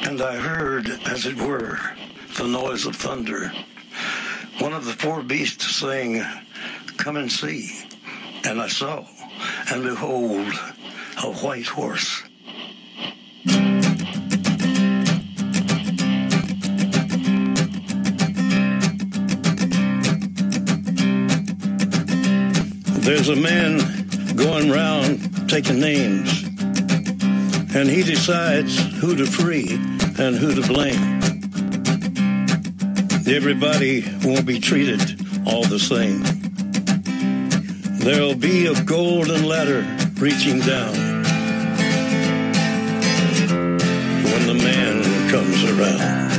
And I heard, as it were, the noise of thunder. One of the four beasts saying, "Come and see." And I saw, and behold, a white horse. There's a man going round taking names, and he decides who to free and who to blame. Everybody won't be treated all the same. There'll be a golden ladder reaching down when the man comes around.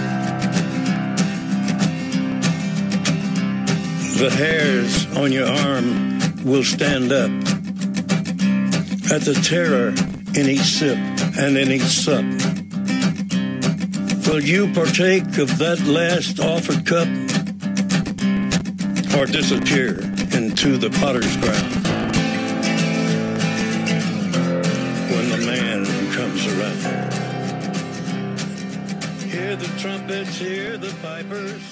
The hairs on your arm will stand up at the terror in each sip and in each sup. Will you partake of that last offered cup, or disappear into the potter's ground when the man comes around? Hear the trumpets, hear the pipers.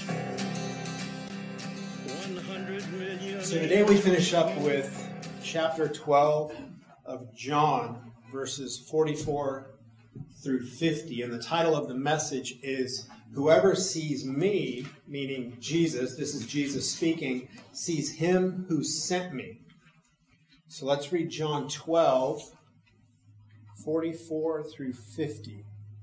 100 million. So today we finish up with chapter 12 of John, verses 44 through 50. And the title of the message is, "Whoever sees me," meaning Jesus, this is Jesus speaking, "sees him who sent me." So let's read John 12, 44 through 50.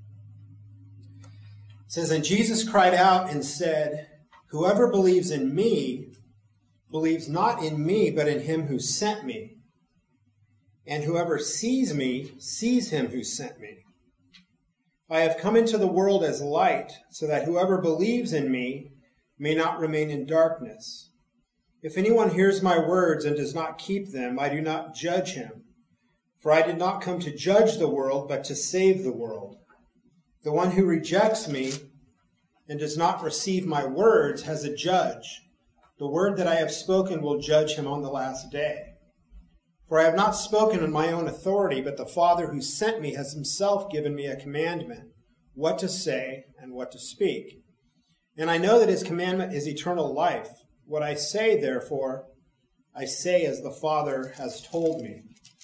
It says, "And Jesus cried out and said, 'Whoever believes in me believes not in me, but in him who sent me. And whoever sees me sees him who sent me. I have come into the world as light, so that whoever believes in me may not remain in darkness. If anyone hears my words and does not keep them, I do not judge him. For I did not come to judge the world, but to save the world. The one who rejects me and does not receive my words has a judge. The word that I have spoken will judge him on the last day. For I have not spoken on my own authority, but the Father who sent me has himself given me a commandment, what to say and what to speak. And I know that his commandment is eternal life. What I say, therefore, I say as the Father has told me."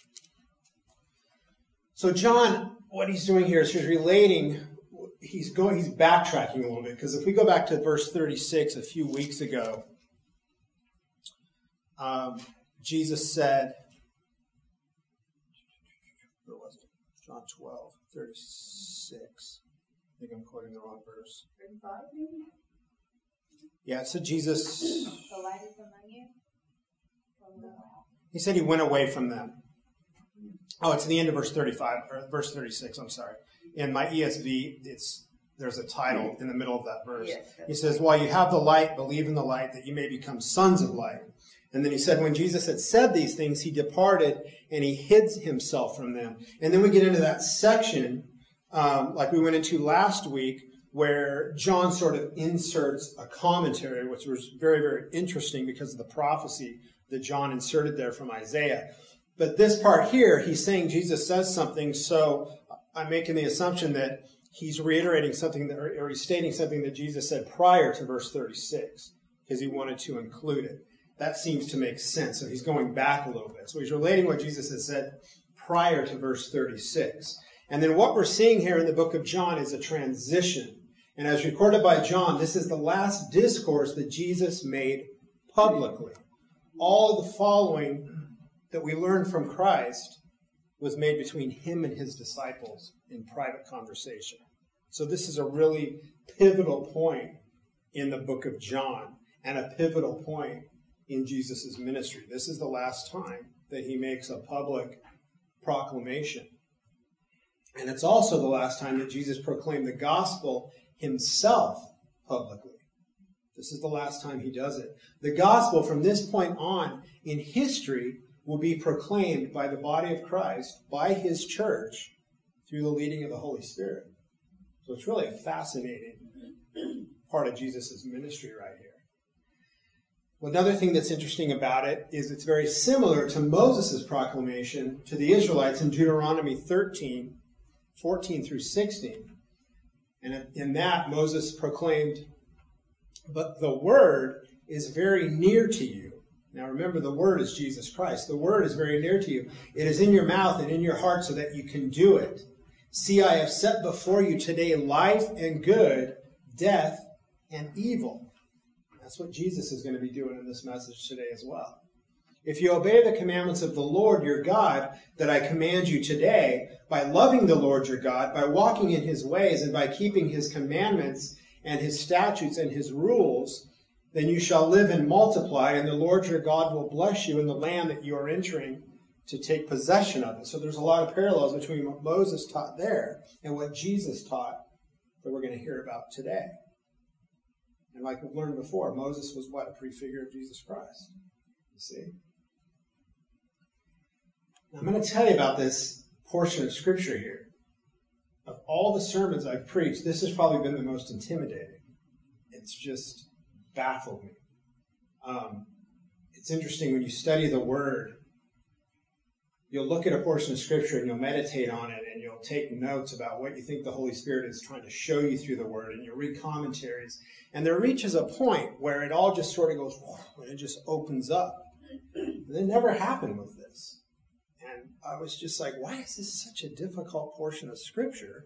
So John, what he's doing here is he's relating, he's backtracking a little bit, because if we go back to verse 36 a few weeks ago, Jesus said, where was it? John 12, 36. I think I'm quoting the wrong verse. 35, maybe? Yeah, so Jesus, The light is among you. he said he went away from them. Oh, it's the end of verse 35, or verse 36, I'm sorry. In my ESV, there's a title in the middle of that verse. Yes. He says, "While you have the light, believe in the light, that you may become sons of light." And then he said, when Jesus had said these things, he departed and he hid himself from them. And then we get into that section, like we went into last week, where John sort of inserts a commentary, which was very, very interesting because of the prophecy that John inserted there from Isaiah. But this part here, he's saying Jesus says something, so I'm making the assumption that he's reiterating something, or he's stating something that Jesus said prior to verse 36, because he wanted to include it. That seems to make sense. So he's going back a little bit. So he's relating what Jesus has said prior to verse 36. And then what we're seeing here in the book of John is a transition. And as recorded by John, this is the last discourse that Jesus made publicly. All the following that we learned from Christ was made between him and his disciples in private conversation. So this is a really pivotal point in the book of John, and a pivotal point in Jesus' ministry. This is the last time that he makes a public proclamation. And it's also the last time that Jesus proclaimed the gospel himself publicly. This is the last time he does it. The gospel from this point on in history will be proclaimed by the body of Christ, by his church, through the leading of the Holy Spirit. So it's really a fascinating part of Jesus' ministry right here. Well, another thing that's interesting about it is it's very similar to Moses' proclamation to the Israelites in Deuteronomy 13, 14 through 16. And in that, Moses proclaimed, but the word is very near to you. Now remember, the word is Jesus Christ. The word is very near to you. It is in your mouth and in your heart so that you can do it. See, I have set before you today life and good, death and evil. That's what Jesus is going to be doing in this message today as well. If you obey the commandments of the Lord your God that I command you today, by loving the Lord your God, by walking in his ways, and by keeping his commandments and his statutes and his rules, then you shall live and multiply, and the Lord your God will bless you in the land that you are entering to take possession of it. So there's a lot of parallels between what Moses taught there and what Jesus taught that we're going to hear about today. And like we've learned before, Moses was what? A prefigure of Jesus Christ. You see? Now, I'm going to tell you about this portion of Scripture here. Of all the sermons I've preached, this has probably been the most intimidating. It's just baffled me. It's interesting when you study the Word, you'll look at a portion of Scripture and you'll meditate on it and you'll take notes about what you think the Holy Spirit is trying to show you through the Word, and you'll read commentaries. And there reaches a point where it all just sort of goes, and it just opens up. And it never happened with this. And I was just like, why is this such a difficult portion of Scripture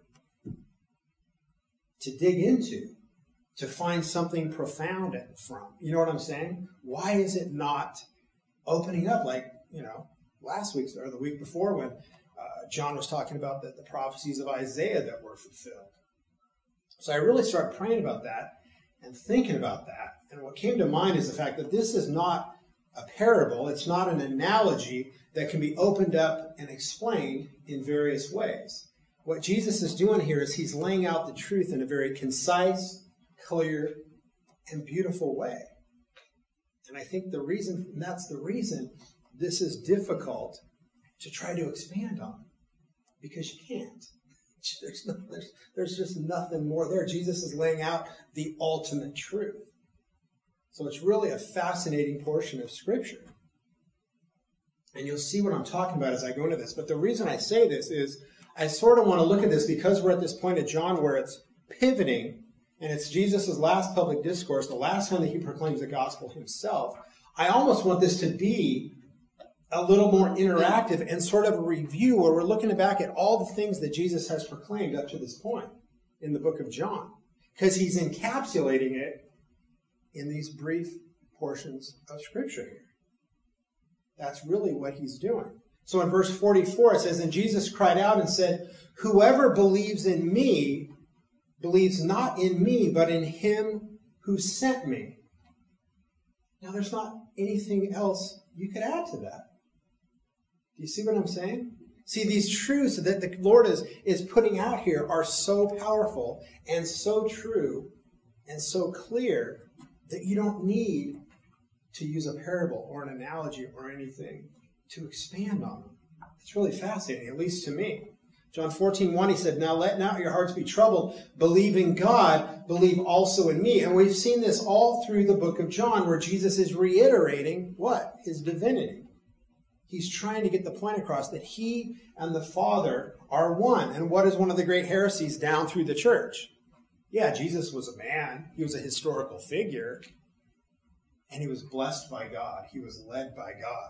to dig into, to find something profound from? You know what I'm saying? Why is it not opening up like, last week or the week before when John was talking about the prophecies of Isaiah that were fulfilled? So I really started praying about that and thinking about that. And what came to mind is the fact that this is not a parable. It's not an analogy that can be opened up and explained in various ways. What Jesus is doing here is he's laying out the truth in a very concise, clear, and beautiful way. And I think that's the reason this is difficult to try to expand on, because you can't. There's just nothing more there. Jesus is laying out the ultimate truth. So it's really a fascinating portion of Scripture. And you'll see what I'm talking about as I go into this. But the reason I say this is I sort of want to look at this because we're at this point of John where it's pivoting, and it's Jesus' last public discourse, the last time that he proclaims the gospel himself. I almost want this to be a little more interactive and sort of a review where we're looking back at all the things that Jesus has proclaimed up to this point in the book of John, because he's encapsulating it in these brief portions of Scripture here. That's really what he's doing. So in verse 44 it says, and Jesus cried out and said, whoever believes in me believes not in me, but in him who sent me. Now there's not anything else you could add to that. Do you see what I'm saying? See, these truths that the Lord is putting out here are so powerful and so true and so clear that you don't need to use a parable or an analogy or anything to expand on them. It's really fascinating, at least to me. John 14:1, he said, now let not your hearts be troubled. Believe in God, believe also in me. And we've seen this all through the book of John, where Jesus is reiterating what? His divinity. He's trying to get the point across that he and the Father are one. And what is one of the great heresies down through the church? Yeah, Jesus was a man. He was a historical figure. And he was blessed by God. He was led by God.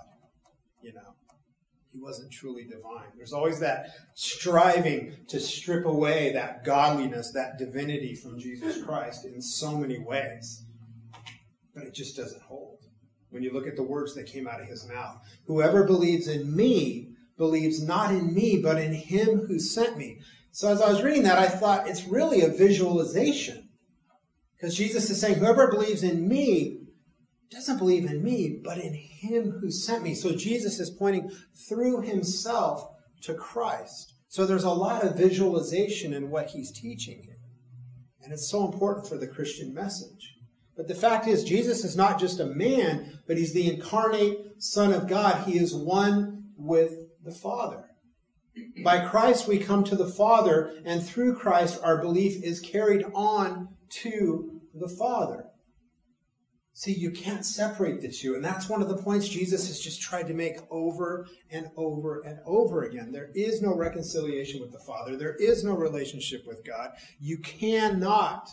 He wasn't truly divine. There's always that striving to strip away that godliness, that divinity from Jesus Christ in so many ways. But it just doesn't hold. When you look at the words that came out of his mouth, whoever believes in me believes not in me, but in him who sent me. So as I was reading that, I thought it's really a visualization. Because Jesus is saying, whoever believes in me doesn't believe in me, but in him who sent me. So Jesus is pointing through himself to Christ. So there's a lot of visualization in what he's teaching here. And it's so important for the Christian message. But the fact is, Jesus is not just a man, but he's the incarnate Son of God. He is one with the Father. By Christ we come to the Father, and through Christ our belief is carried on to the Father. See, you can't separate the two. And that's one of the points Jesus has just tried to make over and over and over again. There is no reconciliation with the Father. There is no relationship with God. You cannot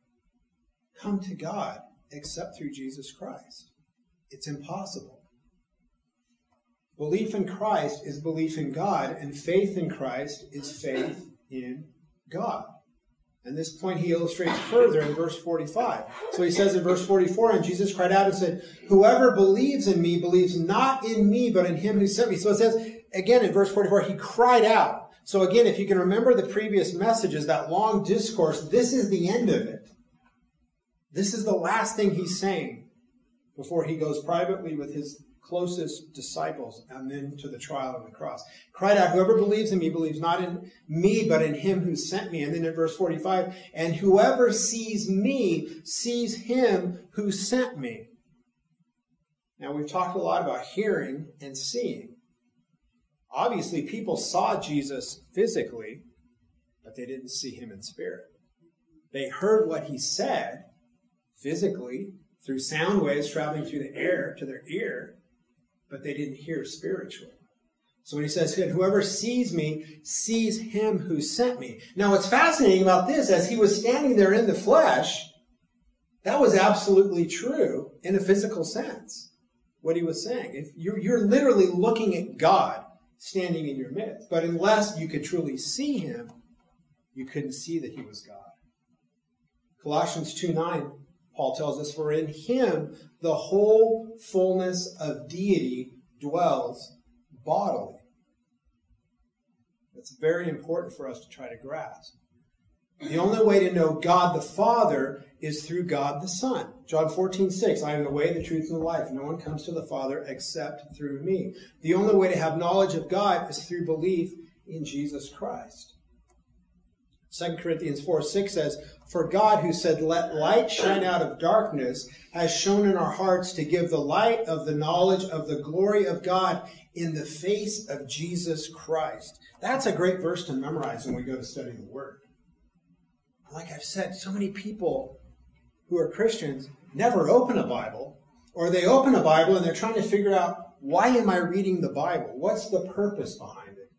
come to God except through Jesus Christ. It's impossible. Belief in Christ is belief in God, and faith in Christ is faith in God. And this point he illustrates further in verse 45. So he says in verse 44, and Jesus cried out and said, whoever believes in me believes not in me, but in him who sent me. So it says, again in verse 44, he cried out. So again, if you can remember the previous messages, that long discourse, this is the end of it. This is the last thing he's saying before he goes privately with his closest disciples and then to the trial on the cross. Cried out, whoever believes in me believes not in me, but in him who sent me. And then in verse 45, and whoever sees me sees him who sent me. Now we've talked a lot about hearing and seeing. Obviously, people saw Jesus physically, but they didn't see him in spirit. They heard what he said physically through sound waves traveling through the air to their ear, but they didn't hear spiritually. So when he says, whoever sees me sees him who sent me. Now what's fascinating about this, as he was standing there in the flesh, that was absolutely true in a physical sense, what he was saying. If you're literally looking at God standing in your midst. But unless you could truly see him, you couldn't see that he was God. Colossians 2:9, Paul tells us, for in him the whole fullness of deity dwells bodily. That's very important for us to try to grasp. The only way to know God the Father is through God the Son. John 14:6, I am the way, the truth, and the life. No one comes to the Father except through me. The only way to have knowledge of God is through belief in Jesus Christ. 2 Corinthians 4:6 says, for God who said, let light shine out of darkness, has shone in our hearts to give the light of the knowledge of the glory of God in the face of Jesus Christ. That's a great verse to memorize when we go to study the Word. Like I've said, so many people who are Christians never open a Bible, or they open a Bible and they're trying to figure out, why am I reading the Bible? What's the purpose behind it?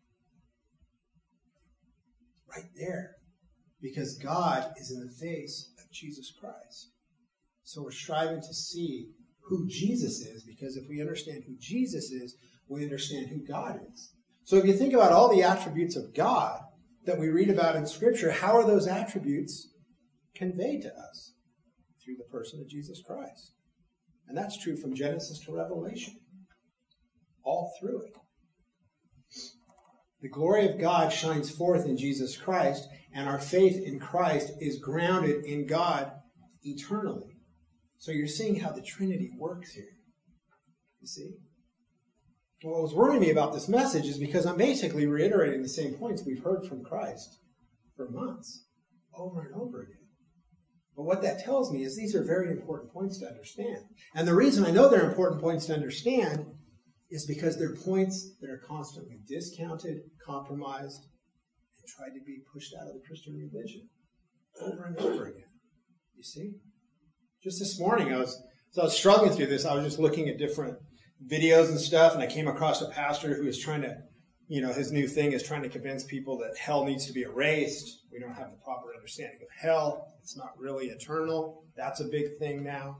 Right there. Because God is in the face of Jesus Christ. So we're striving to see who Jesus is, because if we understand who Jesus is, we understand who God is. So if you think about all the attributes of God that we read about in Scripture, how are those attributes conveyed to us? Through the person of Jesus Christ. And that's true from Genesis to Revelation. All through it. The glory of God shines forth in Jesus Christ, and our faith in Christ is grounded in God eternally. So you're seeing how the Trinity works here. You see? What was worrying me about this message is because I'm basically reiterating the same points we've heard from Christ for months, over and over again. But what that tells me is these are very important points to understand. And the reason I know they're important points to understand is because they're points that are constantly discounted, compromised, and tried to be pushed out of the Christian religion over and over again. You see? Just this morning, I was struggling through this. I was just looking at different videos and stuff, and I came across a pastor who is trying to, his new thing is trying to convince people that hell needs to be erased. We don't have the proper understanding of hell. It's not really eternal. That's a big thing now.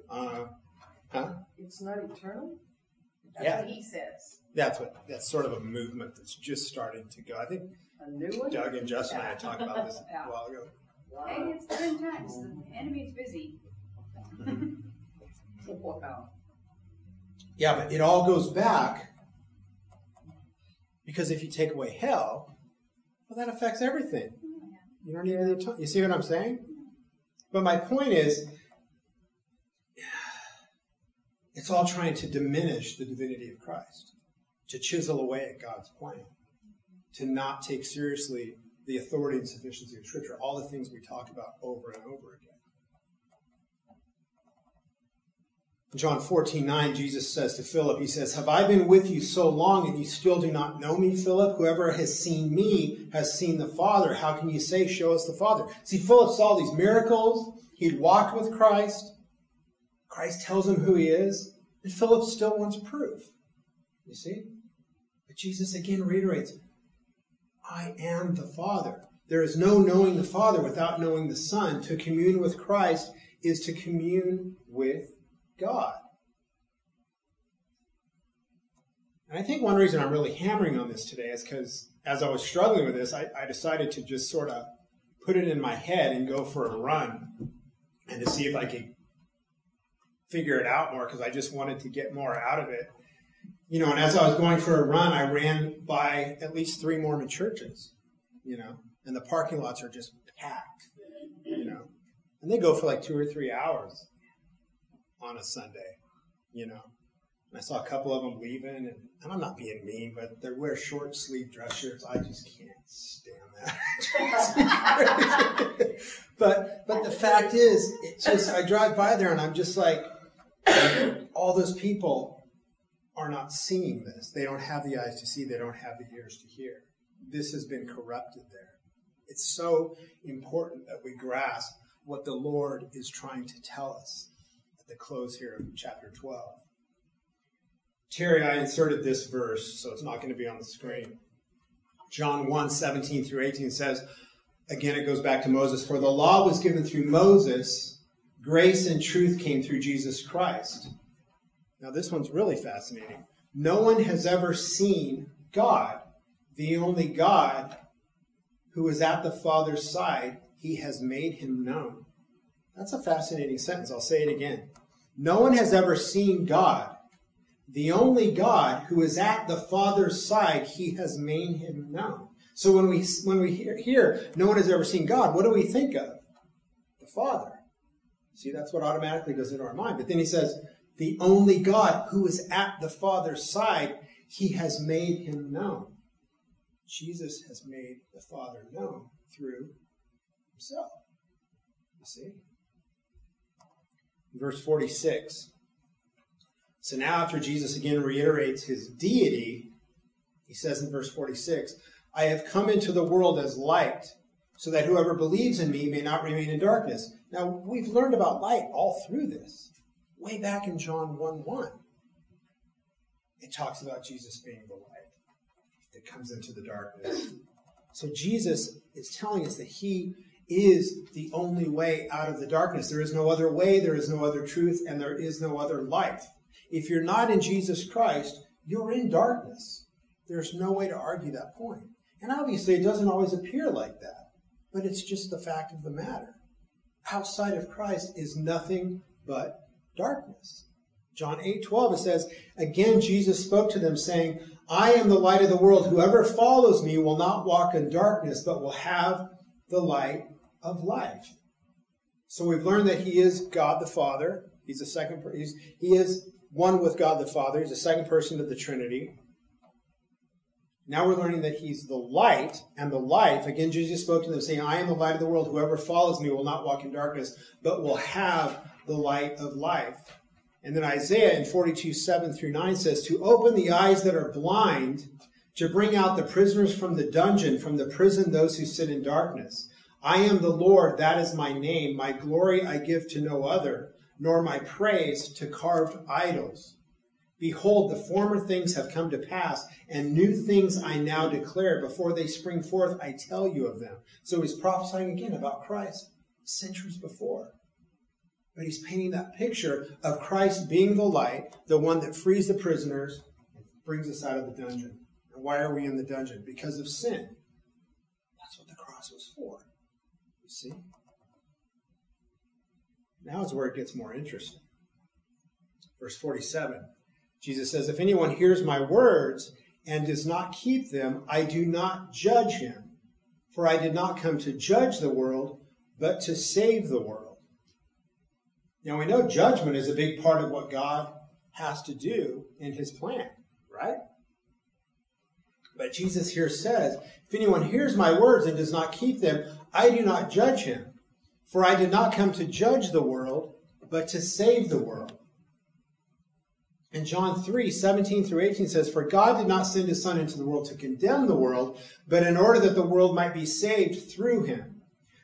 It's not eternal? That's what he says. That's sort of a movement that's just starting to go. I think a new one? Doug and Justin and I talked about this a while ago. Hey, it's the end times. The enemy's busy. Wow. Yeah, but it all goes back because if you take away hell, well, that affects everything. You don't need any time. You see what I'm saying? But my point is, it's all trying to diminish the divinity of Christ, to chisel away at God's plan, to not take seriously the authority and sufficiency of Scripture, all the things we talk about over and over again. In John 14:9, Jesus says to Philip, he says, have I been with you so long and you still do not know me, Philip? Whoever has seen me has seen the Father. How can you say, show us the Father? See, Philip saw these miracles. He'd walked with Christ. Christ tells him who he is, and Philip still wants proof. You see? But Jesus again reiterates, I am the Father. There is no knowing the Father without knowing the Son. To commune with Christ is to commune with God. And I think one reason I'm really hammering on this today is because as I was struggling with this, I decided to just sort of put it in my head and go for a run and to see if I could figure it out more, because I just wanted to get more out of it. You know, and as I was going for a run, I ran by at least 3 Mormon churches, you know, and the parking lots are just packed, you know, and they go for like 2 or 3 hours on a Sunday, you know. And I saw a couple of them leaving, and I'm not being mean, but they wear short sleeve dress shirts. I just can't stand that. But the fact is, it's just, I drive by there and I'm just like, all those people are not seeing this. They don't have the eyes to see. They don't have the ears to hear. This has been corrupted there. It's so important that we grasp what the Lord is trying to tell us at the close here of chapter 12. Terry, I inserted this verse, so it's not going to be on the screen. John 1:17 through 18 says, again, it goes back to Moses, for the law was given through Moses, grace and truth came through Jesus Christ. Now, this one's really fascinating. No one has ever seen God, the only God who is at the Father's side. He has made him known. That's a fascinating sentence. I'll say it again. No one has ever seen God, the only God who is at the Father's side. He has made him known. So when we hear no one has ever seen God, what do we think of? The Father. See, that's what automatically goes into our mind. But then he says, the only God who is at the Father's side, he has made him known. Jesus has made the Father known through himself. You see? Verse 46. So now after Jesus again reiterates his deity, he says in verse 46, I have come into the world as light, so that whoever believes in me may not remain in darkness. Now, we've learned about light all through this. Way back in John 1:1, it talks about Jesus being the light that comes into the darkness. So Jesus is telling us that he is the only way out of the darkness. There is no other way, there is no other truth, and there is no other life. If you're not in Jesus Christ, you're in darkness. There's no way to argue that point. And obviously, it doesn't always appear like that, but it's just the fact of the matter. Outside of Christ is nothing but darkness. John 8:12, it says, again, Jesus spoke to them, saying, I am the light of the world. Whoever follows me will not walk in darkness, but will have the light of life. So we've learned that he is God the Father. He is one with God the Father. He's the second person of the Trinity. Now we're learning that he's the light and the life. Again, Jesus spoke to them, saying, I am the light of the world. Whoever follows me will not walk in darkness, but will have the light of life. And then Isaiah in 42:7 through 9 says, to open the eyes that are blind, to bring out the prisoners from the dungeon, from the prison those who sit in darkness. I am the Lord, that is my name. My glory I give to no other, nor my praise to carved idols. Behold, the former things have come to pass, and new things I now declare. Before they spring forth, I tell you of them. So he's prophesying again about Christ centuries before. But he's painting that picture of Christ being the light, the one that frees the prisoners and brings us out of the dungeon. And why are we in the dungeon? Because of sin. That's what the cross was for. You see? Now is where it gets more interesting. Verse 47. Jesus says, if anyone hears my words and does not keep them, I do not judge him. For I did not come to judge the world, but to save the world. Now we know judgment is a big part of what God has to do in his plan, right? But Jesus here says, if anyone hears my words and does not keep them, I do not judge him. For I did not come to judge the world, but to save the world. And John 3:17 through 18 says, for God did not send his Son into the world to condemn the world, but in order that the world might be saved through him.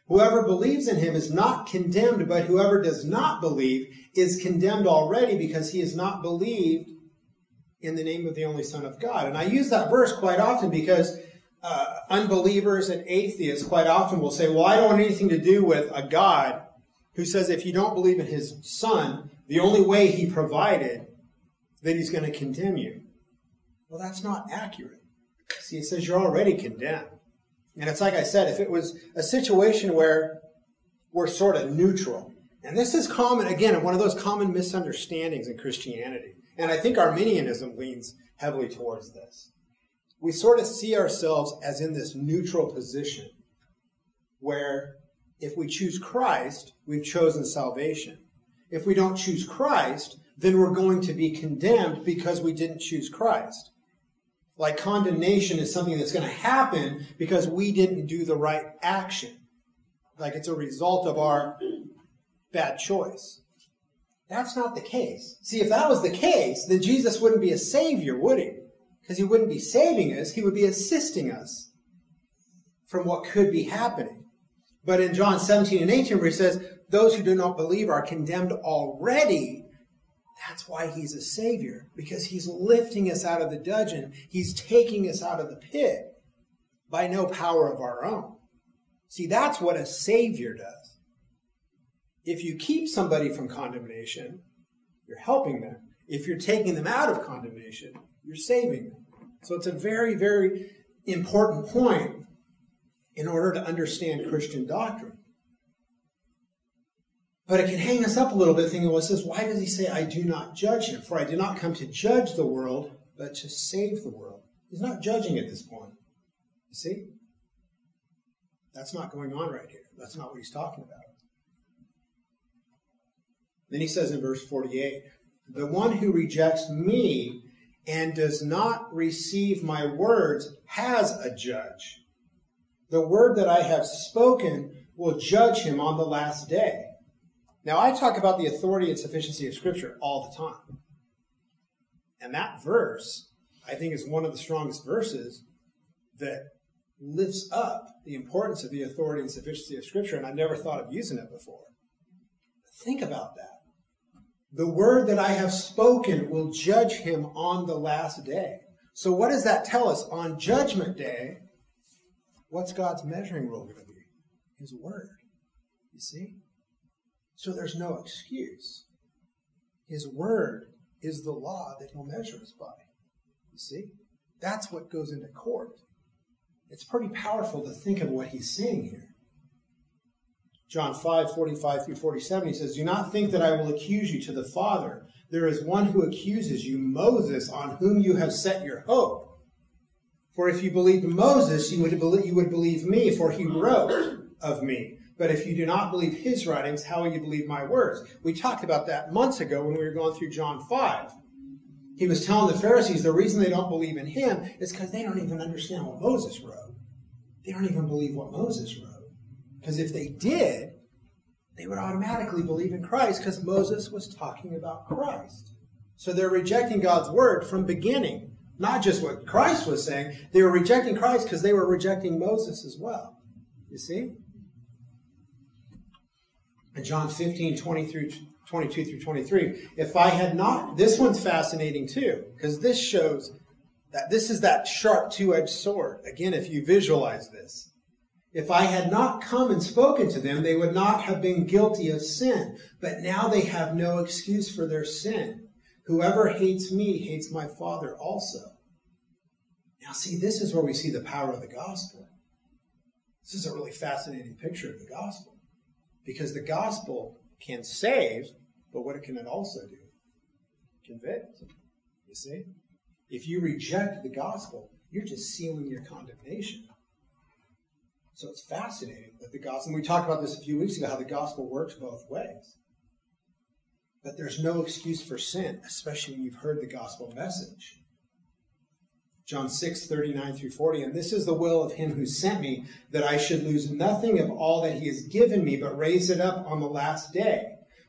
Whoever believes in him is not condemned, but whoever does not believe is condemned already because he has not believed in the name of the only Son of God. And I use that verse quite often because unbelievers and atheists quite often will say, well, I don't want anything to do with a God who says if you don't believe in his Son, the only way he provided, that he's going to condemn you. Well, that's not accurate. See, it says you're already condemned. And it's like I said, if it was a situation where we're sort of neutral, and this is common, again, one of those common misunderstandings in Christianity, and I think Arminianism leans heavily towards this. We sort of see ourselves as in this neutral position where if we choose Christ, we've chosen salvation. If we don't choose Christ, then we're going to be condemned because we didn't choose Christ. Like condemnation is something that's going to happen because we didn't do the right action. Like it's a result of our bad choice. That's not the case. See, if that was the case, then Jesus wouldn't be a savior, would he? Because he wouldn't be saving us, he would be assisting us from what could be happening. But in John 17 and 18, where he says, those who do not believe are condemned already, that's why he's a savior, because he's lifting us out of the dungeon. He's taking us out of the pit by no power of our own. See, that's what a savior does. If you keep somebody from condemnation, you're helping them. If you're taking them out of condemnation, you're saving them. So it's a very, very important point in order to understand Christian doctrine. But it can hang us up a little bit thinking, well, it says, why does he say, I do not judge him? For I did not come to judge the world, but to save the world. He's not judging at this point. You see? That's not going on right here. That's not what he's talking about. Then he says in verse 48, the one who rejects me and does not receive my words has a judge. The word that I have spoken will judge him on the last day. Now, I talk about the authority and sufficiency of Scripture all the time. And that verse, I think, is one of the strongest verses that lifts up the importance of the authority and sufficiency of Scripture, and I never thought of using it before. Think about that. The word that I have spoken will judge him on the last day. So what does that tell us? On Judgment Day, what's God's measuring rule going to be? His word. You see? So there's no excuse. His word is the law that he'll measure us by. You see? That's what goes into court. It's pretty powerful to think of what he's saying here. John 5:45 through 47, he says, do not think that I will accuse you to the Father. There is one who accuses you, Moses, on whom you have set your hope. For if you believed Moses, you would believe me, for he wrote of me. But if you do not believe his writings, how will you believe my words? We talked about that months ago when we were going through John 5. He was telling the Pharisees the reason they don't believe in him is because they don't even understand what Moses wrote. They don't even believe what Moses wrote. Because if they did, they would automatically believe in Christ because Moses was talking about Christ. So they're rejecting God's word from beginning. Not just what Christ was saying. They were rejecting Christ because they were rejecting Moses as well. You see? In John 15, 22 through 23, if I had not, this one's fascinating too, because this shows that this is that sharp two-edged sword. Again, if you visualize this. If I had not come and spoken to them, they would not have been guilty of sin. But now they have no excuse for their sin. Whoever hates me hates my Father also. Now see, this is where we see the power of the gospel. This is a really fascinating picture of the gospel. Because the gospel can save, but what can it also do? Convict. You see? If you reject the gospel, you're just sealing your condemnation. So it's fascinating that the gospel, and we talked about this a few weeks ago, how the gospel works both ways. But there's no excuse for sin, especially when you've heard the gospel message. John 6:39 through 40, and this is the will of him who sent me, that I should lose nothing of all that he has given me, but raise it up on the last day.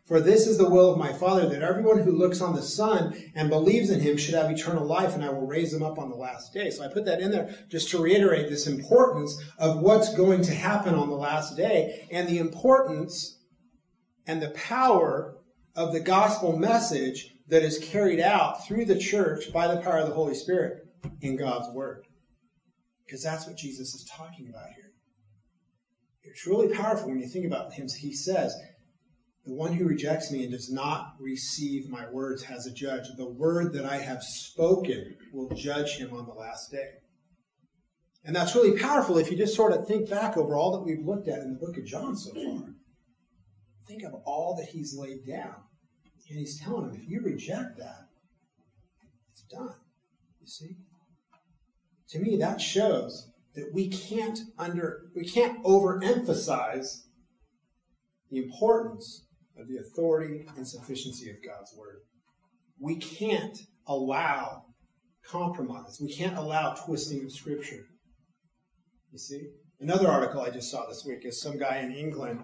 For this is the will of my Father, that everyone who looks on the Son and believes in him should have eternal life, and I will raise them up on the last day. So I put that in there just to reiterate this importance of what's going to happen on the last day, and the importance and the power of the gospel message that is carried out through the church by the power of the Holy Spirit in God's Word. Because that's what Jesus is talking about here. It's really powerful when you think about him. He says, the one who rejects me and does not receive my words has a judge. The word that I have spoken will judge him on the last day. And that's really powerful if you just sort of think back over all that we've looked at in the book of John so far. Think of all that he's laid down. And he's telling them, if you reject that, it's done. You see? To me, that shows that we can't overemphasize the importance of the authority and sufficiency of God's Word. We can't allow compromise. We can't allow twisting of Scripture. You see? Another article I just saw this week is some guy in England,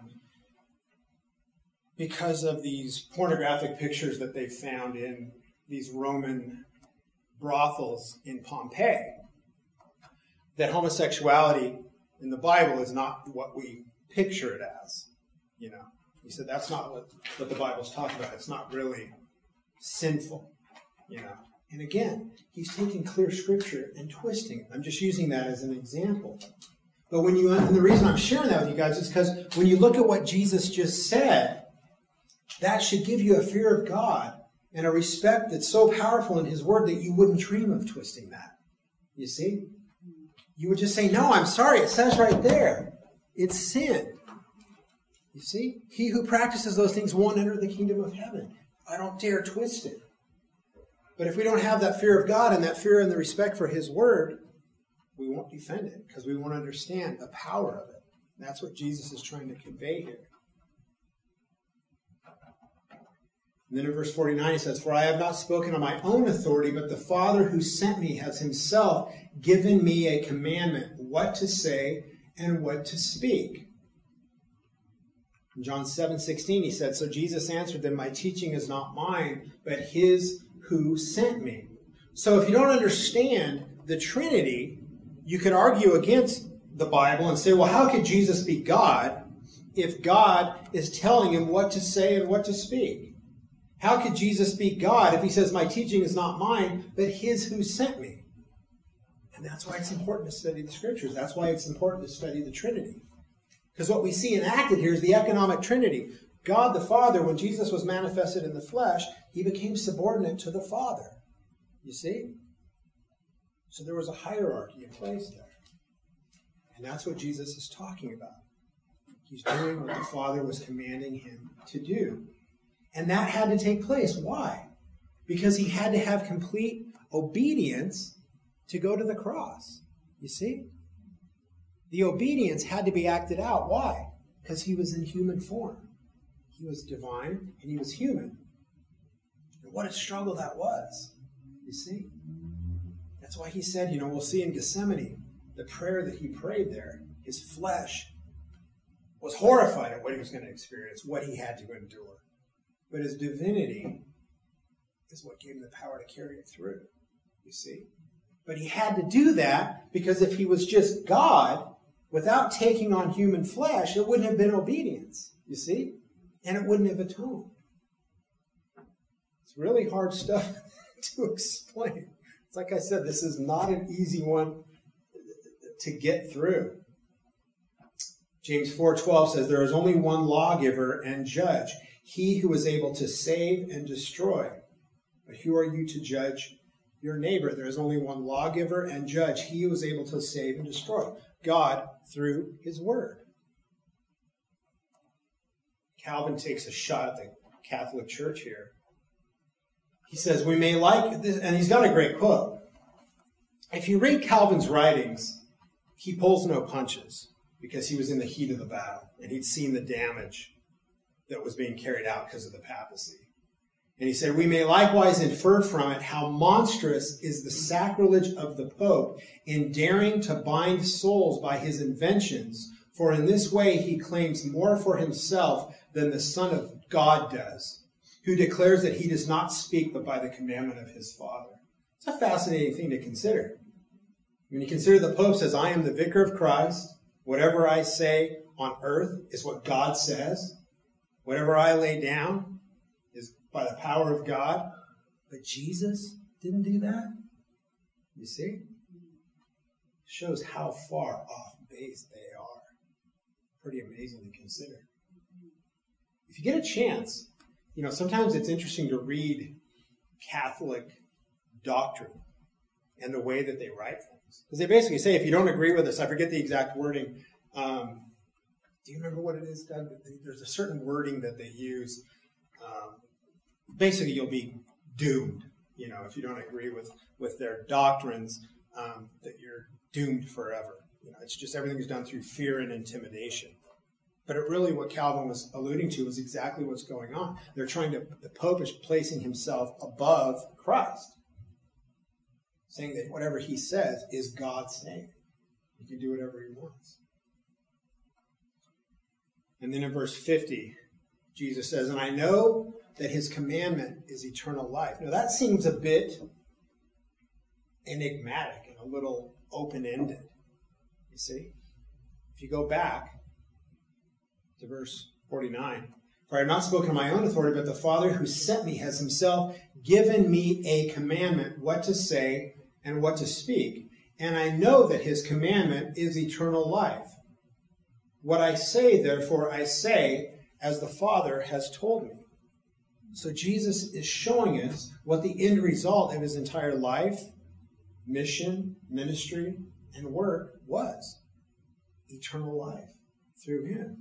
because of these pornographic pictures that they found in these Roman brothels in Pompeii, that homosexuality in the Bible is not what we picture it as. You know, he said that's not what the Bible's talking about. It's not really sinful, you know. And again, he's taking clear Scripture and twisting it. I'm just using that as an example. But and the reason I'm sharing that with you guys is because when you look at what Jesus just said, that should give you a fear of God and a respect that's so powerful in his word that you wouldn't dream of twisting that. You see? You would just say, no, I'm sorry. It says right there. It's sin. You see? He who practices those things won't enter the kingdom of heaven. I don't dare twist it. But if we don't have that fear of God and that fear and the respect for his word, we won't defend it because we won't understand the power of it. And that's what Jesus is trying to convey here. And then in verse 49 he says, for I have not spoken on my own authority, but the Father who sent me has himself given me a commandment, what to say and what to speak. In John 7:16 he said, so Jesus answered them, my teaching is not mine, but his who sent me. So if you don't understand the Trinity, you could argue against the Bible and say, well, how could Jesus be God if God is telling him what to say and what to speak? How could Jesus be God if he says, my teaching is not mine, but his who sent me? And that's why it's important to study the Scriptures. That's why it's important to study the Trinity. Because what we see enacted here is the economic Trinity. God the Father, when Jesus was manifested in the flesh, he became subordinate to the Father. You see? So there was a hierarchy in place there. And that's what Jesus is talking about. He's doing what the Father was commanding him to do. And that had to take place. Why? Because he had to have complete obedience to go to the cross. You see? The obedience had to be acted out. Why? Because he was in human form. He was divine and he was human. And what a struggle that was. You see? That's why he said, we'll see in Gethsemane, the prayer that he prayed there, his flesh was horrified at what he was going to experience, what he had to endure. But his divinity is what gave him the power to carry it through, you see? But he had to do that because if he was just God, without taking on human flesh, it wouldn't have been obedience, you see? And it wouldn't have atoned. It's really hard stuff to explain. It's like I said, this is not an easy one to get through. James 4:12 says, there is only one lawgiver and judge, he who is able to save and destroy. But who are you to judge your neighbor? There is only one lawgiver and judge, he who is able to save and destroy. God through his word. Calvin takes a shot at the Catholic Church here. He says, we may like this, and he's got a great quote. If you read Calvin's writings, he pulls no punches because he was in the heat of the battle and he'd seen the damage that was being carried out because of the papacy. And he said, we may likewise infer from it how monstrous is the sacrilege of the Pope in daring to bind souls by his inventions, For in this way he claims more for himself than the Son of God does, who declares that he does not speak but by the commandment of his Father. It's a fascinating thing to consider. When you consider the Pope says, I am the vicar of Christ. Whatever I say on earth is what God says. Whatever I lay down is by the power of God. But Jesus didn't do that. You see? Shows how far off base they are. Pretty amazing to consider. If you get a chance, sometimes it's interesting to read Catholic doctrine and the way that they write things. Because they basically say, if you don't agree with us, I forget the exact wording. Do you remember what it is, Doug? There's a certain wording that they use. Basically, you'll be doomed, if you don't agree with their doctrines, that you're doomed forever. It's just everything is done through fear and intimidation. But what Calvin was alluding to was exactly what's going on. The Pope is placing himself above Christ, saying that whatever he says is God saying. He can do whatever he wants. And then in verse 50, Jesus says, and I know that his commandment is eternal life. Now that seems a bit enigmatic and a little open-ended. You see? If you go back to verse 49, for I have not spoken on my own authority, but the Father who sent me has himself given me a commandment, what to say and what to speak. And I know that his commandment is eternal life. What I say, therefore, I say as the Father has told me. So Jesus is showing us what the end result of his entire life, mission, ministry, and work was. Eternal life through him.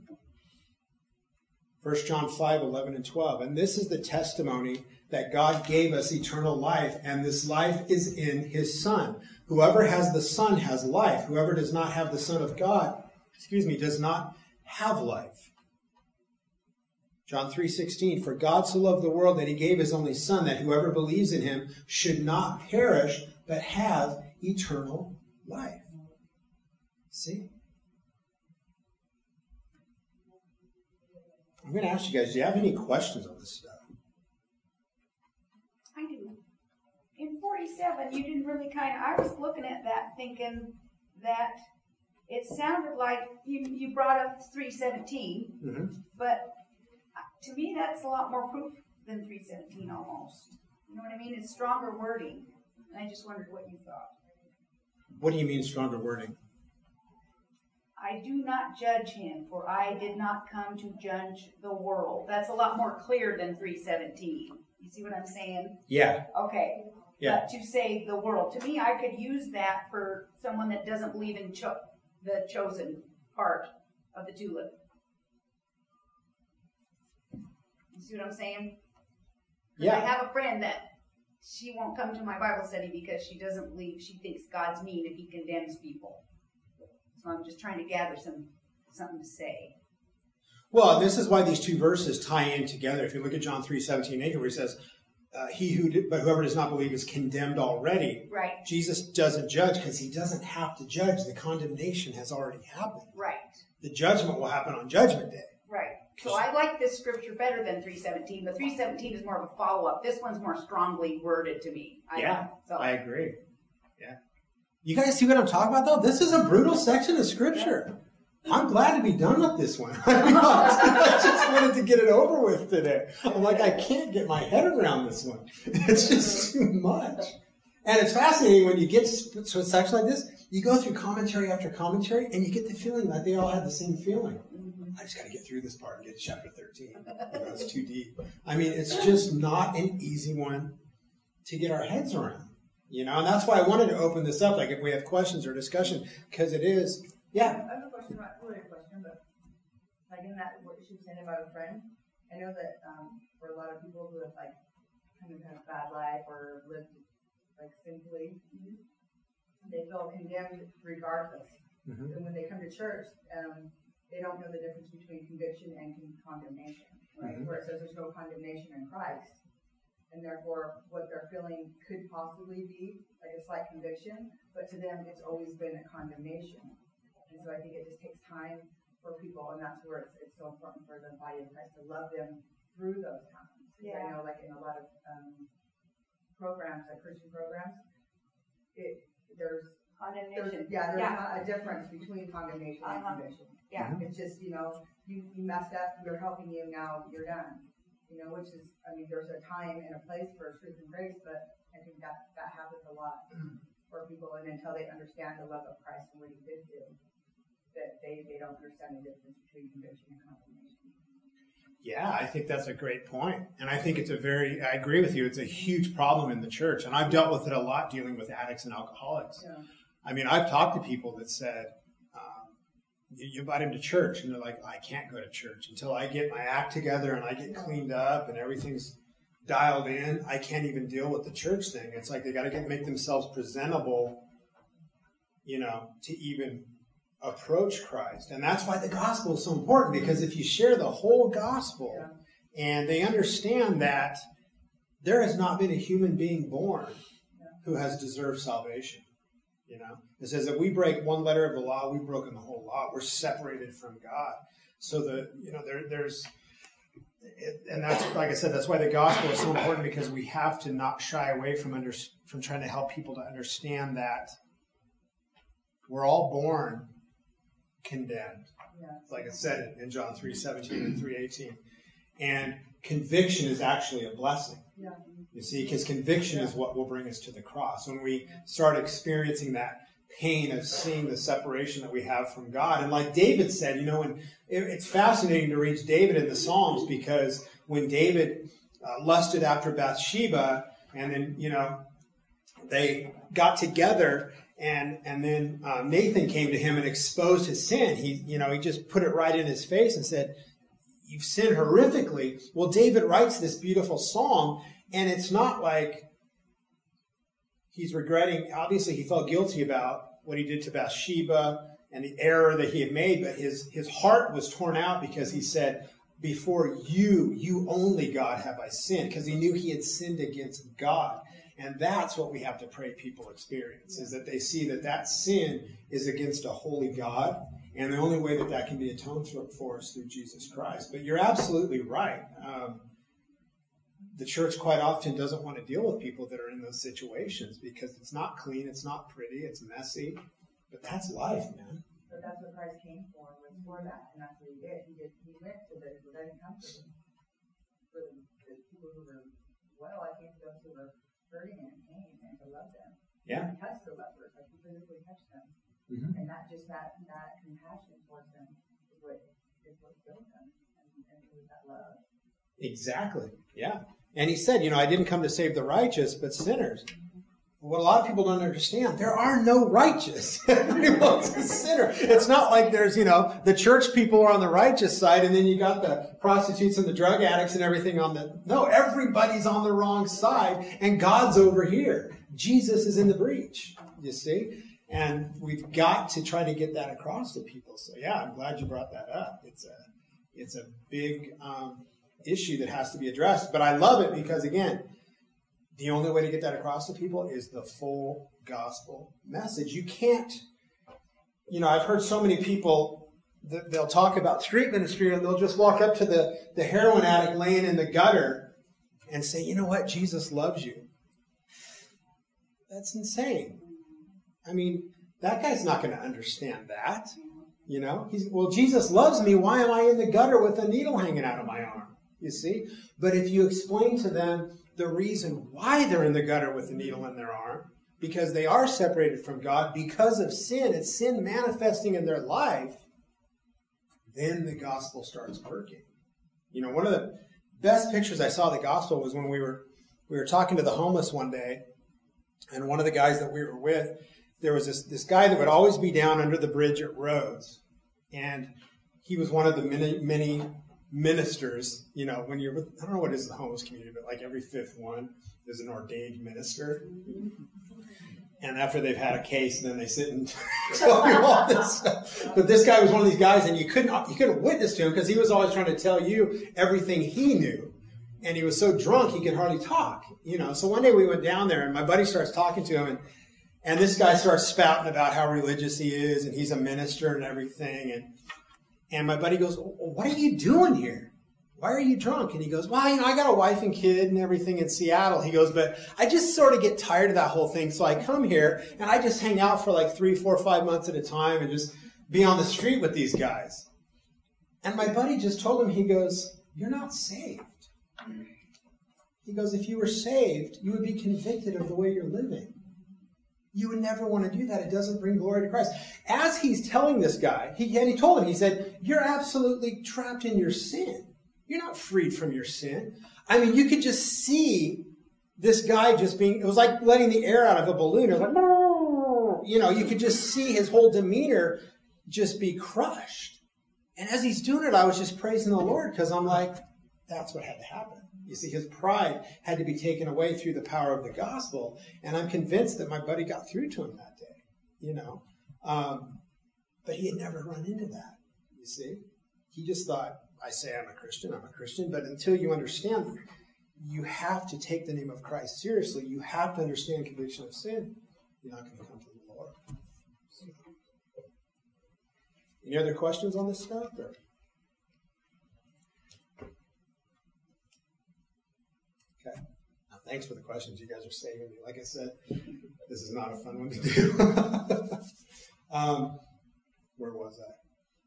1 John 5, 11 and 12. And this is the testimony that God gave us eternal life, and this life is in his Son. Whoever has the Son has life. Whoever does not have the Son of God, does not have life. John 3:16, for God so loved the world that he gave his only Son, that whoever believes in him should not perish, but have eternal life. See? I'm going to ask you guys, do you have any questions on this stuff? I do. In 47, you didn't really I was looking at that thinking that it sounded like you brought up 3:17, but to me that's a lot more proof than 3:17 almost. You know what I mean? It's stronger wording. And I just wondered what you thought. What do you mean stronger wording? I do not judge him, for I did not come to judge the world. That's a lot more clear than 3:17. You see what I'm saying? Yeah. Okay. Yeah. But to say the world, to me, I could use that for someone that doesn't believe in the chosen part of the tulip. You see what I'm saying? Yeah. I have a friend that she won't come to my Bible study because she doesn't believe, she thinks God's mean if he condemns people. So I'm just trying to gather something to say. Well, this is why these two verses tie in together. If you look at John 3:17, where he says, but whoever does not believe is condemned already. Right. Jesus doesn't judge because he doesn't have to judge. The condemnation has already happened. Right. The judgment will happen on Judgment Day. Right. So I like this scripture better than 3:17, but 3:17 is more of a follow-up. This one's more strongly worded to me. I agree. Yeah. You guys see what I'm talking about, though? This is a brutal section of Scripture. I'm glad to be done with this one. I just wanted to get it over with today. I'm like, I can't get my head around this one. It's just too much. And it's fascinating when you get to a section like this, you go through commentary after commentary, and you get the feeling that they all had the same feeling. I just got to get through this part and get to chapter 13. It's too deep. I mean, it's just not an easy one to get our heads around. And that's why I wanted to open this up, like if we have questions or discussion, because it is, yeah. I have a question, not really a question, but like in that, what she was saying about a friend, I know that for a lot of people who have kind of had a bad life or lived sinfully, they feel condemned regardless. And when they come to church, they don't know the difference between conviction and condemnation, right? Where it says there's no condemnation in Christ. And therefore, what they're feeling could possibly be like a slight conviction, but to them, it's always been a condemnation. And so I think it just takes time for people, and that's where it's so important for the body of Christ to love them through those times. Yeah. I know, like in a lot of programs, like Christian programs, there's Condemnation. not a difference between condemnation and conviction. Yeah. It's just, you messed up, we're helping you, now you're done. Which is, there's a time and a place for truth and grace, but I think that happens a lot for people, and until they understand the love of Christ and what he did do, that they don't understand the difference between conviction and condemnation. Yeah, I think that's a great point. And I think I agree with you, it's a huge problem in the church. And I've dealt with it a lot dealing with addicts and alcoholics. Yeah. I've talked to people that said, you invite them to church, and they're like, I can't go to church until I get my act together and I get cleaned up and everything's dialed in. I can't even deal with the church thing. It's like they got to make themselves presentable, to even approach Christ. And that's why the gospel is so important, because if you share the whole gospel and they understand that there has not been a human being born who has deserved salvation. It says that we break one letter of the law, we've broken the whole law. We're separated from God. So and that's, like I said, that's why the gospel is so important, because we have to not shy away from trying to help people to understand that we're all born condemned. Yeah. Like it said in John 3:17 and 3:18. And conviction is actually a blessing. Yeah. You see, because conviction is what will bring us to the cross. When we start experiencing that pain of seeing the separation that we have from God. And like David said, and it's fascinating to read David in the Psalms, because when David lusted after Bathsheba, and then, they got together, and then Nathan came to him and exposed his sin. He just put it right in his face and said, you've sinned horrifically. Well, David writes this beautiful psalm, and it's not like he's regretting. Obviously, he felt guilty about what he did to Bathsheba and the error that he had made, but his heart was torn out because he said, before you only, God, have I sinned, because he knew he had sinned against God. And that's what we have to pray people experience, is that they see that sin is against a holy God, and the only way that can be atoned for is through Jesus Christ. But you're absolutely right. The church quite often doesn't want to deal with people that are in those situations, because it's not clean, it's not pretty, it's messy. But that's life, man. But that's what Christ came for that, and that's what he did. He went to the uncomfortable. For the people who were, I came to those who were hurting and in pain, and to love them. Yeah. He touched the lepers, like he physically touched them. Mm-hmm. And that compassion towards them is what built them, and it was that love. Exactly. Yeah. And he said, I didn't come to save the righteous, but sinners. What a lot of people don't understand, there are no righteous. Everyone's a sinner. It's not like there's, the church people are on the righteous side, and then you got the prostitutes and the drug addicts and everything no, everybody's on the wrong side, and God's over here. Jesus is in the breach, you see? And we've got to try to get that across to people. So yeah, I'm glad you brought that up. It's a big issue that has to be addressed. But I love it because, again, the only way to get that across to people is the full gospel message. You can't, I've heard so many people, they'll talk about street ministry, and they'll just walk up to the heroin addict laying in the gutter and say, you know what, Jesus loves you. That's insane. That guy's not going to understand that. Jesus loves me. Why am I in the gutter with a needle hanging out of my arm? You see? But if you explain to them the reason why they're in the gutter with a needle in their arm, because they are separated from God because of sin, it's sin manifesting in their life, then the gospel starts working. One of the best pictures I saw of the gospel was when we were talking to the homeless one day, and one of the guys that we were with, there was this guy that would always be down under the bridge at Rhodes. And he was one of the many ministers, when you're with, I don't know what it is in the homeless community, but like every fifth one is an ordained minister. And after they've had a case, then they sit and tell you all this stuff. But this guy was one of these guys, and you couldn't witness to him because he was always trying to tell you everything he knew. And he was so drunk he could hardly talk. So one day we went down there, and my buddy starts talking to him, and this guy starts spouting about how religious he is, and he's a minister and everything. And my buddy goes, what are you doing here? Why are you drunk? And he goes, well, I got a wife and kid and everything in Seattle. He goes, but I just sort of get tired of that whole thing. So I come here and I just hang out for like 3, 4, 5 months at a time and just be on the street with these guys. And my buddy just told him, he goes, you're not saved. He goes, if you were saved, you would be convicted of the way you're living. You would never want to do that. It doesn't bring glory to Christ. As he's telling this guy, he told him, he said, you're absolutely trapped in your sin. You're not freed from your sin. I mean, you could just see this guy just being, it was like letting the air out of a balloon. It was like, you could just see his whole demeanor just be crushed. And as he's doing it, I was just praising the Lord because I'm like, that's what had to happen. You see, his pride had to be taken away through the power of the gospel. And I'm convinced that my buddy got through to him that day, But he had never run into that, you see. He just thought, I say I'm a Christian. But until you understand, you have to take the name of Christ seriously. You have to understand conviction of sin. You're not going to come to the Lord. So. Any other questions on this stuff? Or? Okay. Now, thanks for the questions. You guys are saving me. Like I said, this is not a fun one to do. Where was I?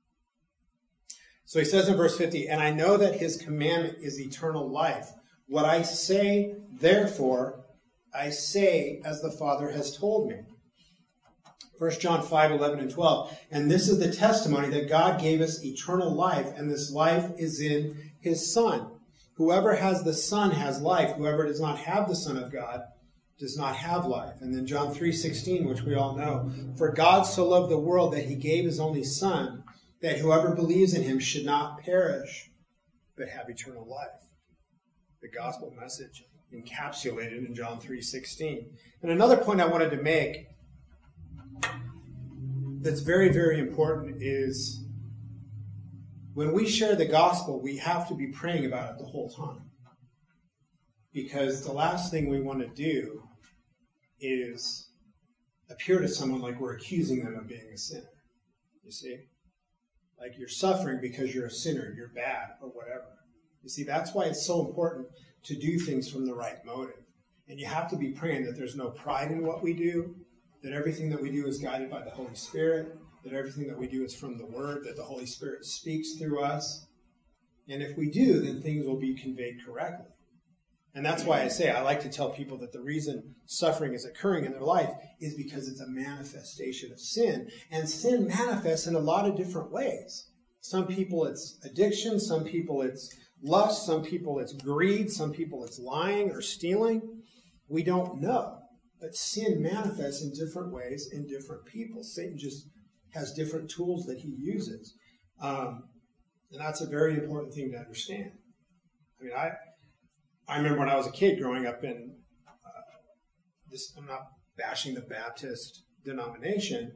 So he says in verse 50, and I know that his commandment is eternal life. What I say, therefore, I say as the Father has told me. 1 John 5, 11 and 12. And this is the testimony that God gave us eternal life, and this life is in his Son. Whoever has the Son has life. Whoever does not have the Son of God does not have life. And then John 3:16, which we all know. For God so loved the world that he gave his only Son, that whoever believes in him should not perish, but have eternal life. The gospel message encapsulated in John 3:16. And another point I wanted to make that's very, very important is when we share the gospel, we have to be praying about it the whole time. Because the last thing we want to do is appear to someone like we're accusing them of being a sinner. You see? Like you're suffering because you're a sinner, you're bad, or whatever. You see, that's why it's so important to do things from the right motive. And you have to be praying that there's no pride in what we do, that everything that we do is guided by the Holy Spirit, that everything that we do is from the Word, that the Holy Spirit speaks through us. And if we do, then things will be conveyed correctly. And that's why I say I like to tell people that the reason suffering is occurring in their life is because it's a manifestation of sin. And sin manifests in a lot of different ways. Some people it's addiction, some people it's lust, some people it's greed, some people it's lying or stealing. We don't know. But sin manifests in different ways in different people. Satan just has different tools that he uses. And that's a very important thing to understand. I mean, I remember when I was a kid growing up in this, I'm not bashing the Baptist denomination,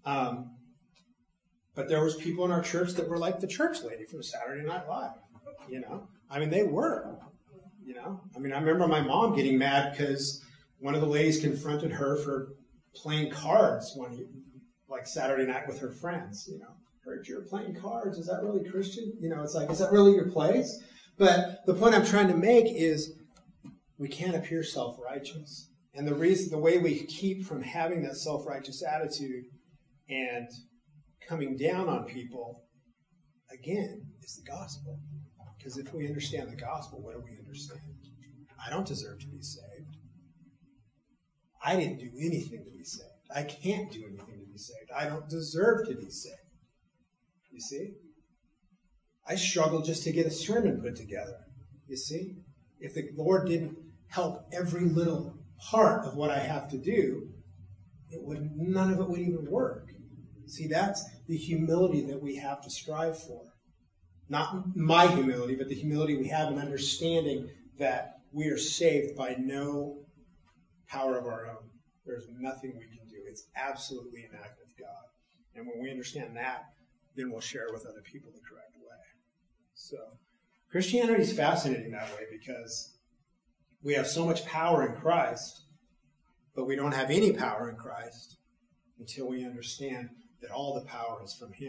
but there was people in our church that were like the church lady from Saturday Night Live, I mean, they were, I mean, I remember my mom getting mad because one of the ladies confronted her for playing cards like Saturday night with her friends, Heard you're playing cards, is that really Christian? It's like, is that really your place? But the point I'm trying to make is we can't appear self-righteous. And the way we keep from having that self-righteous attitude and coming down on people, again, is the gospel. Because if we understand the gospel, what do we understand? I don't deserve to be saved. I didn't do anything to be saved. I can't do anything to be saved. I don't deserve to be saved. You see? I struggle just to get a sermon put together. You see? If the Lord didn't help every little part of what I have to do, none of it would even work. See, that's the humility that we have to strive for. Not my humility, but the humility we have in understanding that we are saved by no power of our own. There's nothing we can do. It's absolutely an act of God. And when we understand that, then we'll share with other people the correct way. So Christianity is fascinating that way because we have so much power in Christ, but we don't have any power in Christ until we understand that all the power is from Him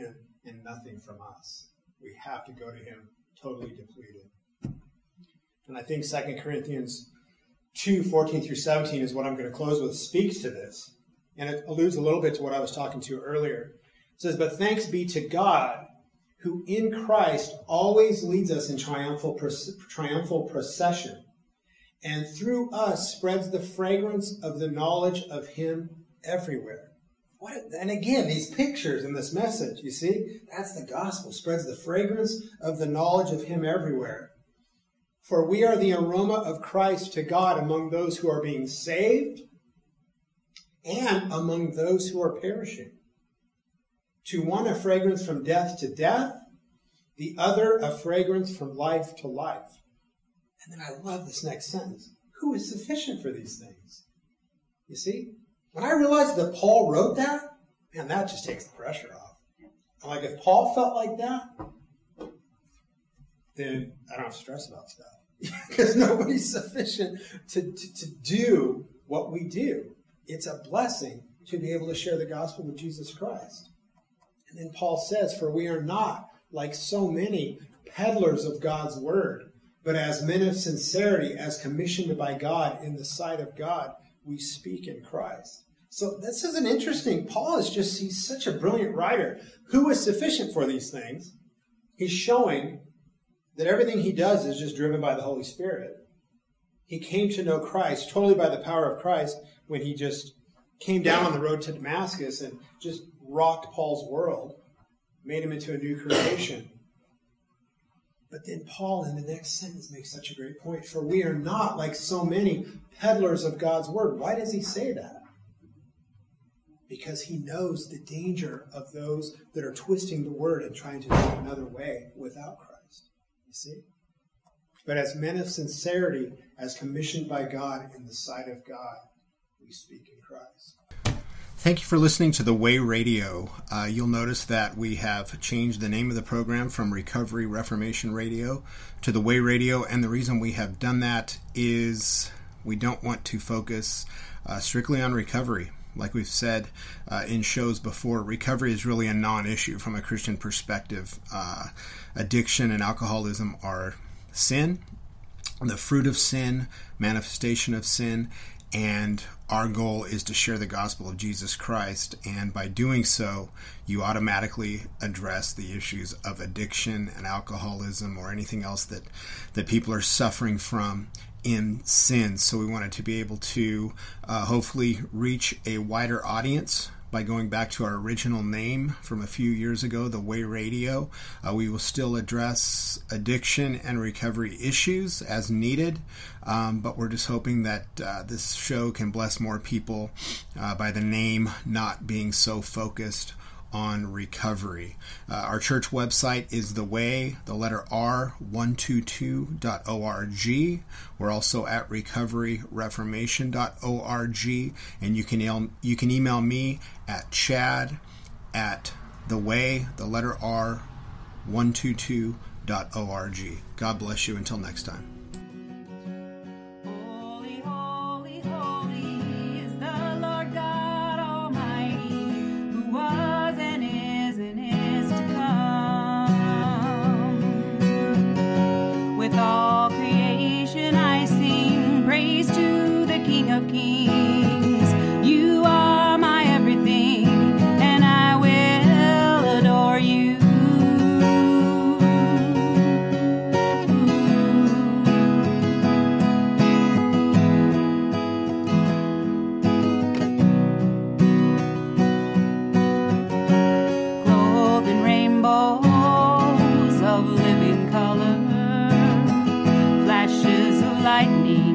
and nothing from us. We have to go to him totally depleted. And I think 2 Corinthians 2:14-17 is what I'm going to close with, speaks to this. And it alludes a little bit to what I was talking to earlier. It says, "But thanks be to God, who in Christ always leads us in triumphal procession, and through us spreads the fragrance of the knowledge of him everywhere." And again, these pictures in this message, you see, that's the gospel, spreads the fragrance of the knowledge of him everywhere. "For we are the aroma of Christ to God among those who are being saved and among those who are perishing. To one a fragrance from death to death, the other a fragrance from life to life." And then I love this next sentence. Who is sufficient for these things? You see? When I realized that Paul wrote that, man, that just takes the pressure off. I'm like, if Paul felt like that, then I don't have to stress about stuff. Because nobody's sufficient to do what we do. It's a blessing to be able to share the gospel with Jesus Christ. And then Paul says, "For we are not like so many peddlers of God's word, but as men of sincerity, as commissioned by God in the sight of God, we speak in Christ." So this is an interesting, Paul is just, he's such a brilliant writer. Who is sufficient for these things? He's showing that everything he does is just driven by the Holy Spirit. He came to know Christ totally by the power of Christ when he just came down on the road to Damascus and just rocked Paul's world, made him into a new creation. But then Paul in the next sentence makes such a great point. "For we are not like so many peddlers of God's word." Why does he say that? Because he knows the danger of those that are twisting the word and trying to do it another way without Christ. You see? "But as men of sincerity, as commissioned by God in the sight of God, we speak in Christ." Thank you for listening to The Way Radio. You'll notice that we have changed the name of the program from Recovery Reformation Radio to The Way Radio, and the reason we have done that is we don't want to focus strictly on recovery. Like we've said in shows before, recovery is really a non-issue from a Christian perspective. Addiction and alcoholism are sin, the fruit of sin, manifestation of sin, and our goal is to share the gospel of Jesus Christ. And by doing so, you automatically address the issues of addiction and alcoholism or anything else that people are suffering from in sin. So we wanted to be able to hopefully reach a wider audience by going back to our original name from a few years ago, The Way Radio. We will still address addiction and recovery issues as needed, but we're just hoping that this show can bless more people by the name not being so focused on recovery. Our church website is the letter R, 122.org. We're also at recoveryreformation.org, and you can email me at chad@the letter R, 122.org. God bless you. Until next time. All creation I sing praise to the King of Kings. You are my everything, and I will adore you. Clothed in rainbows of living color, flashes of lightning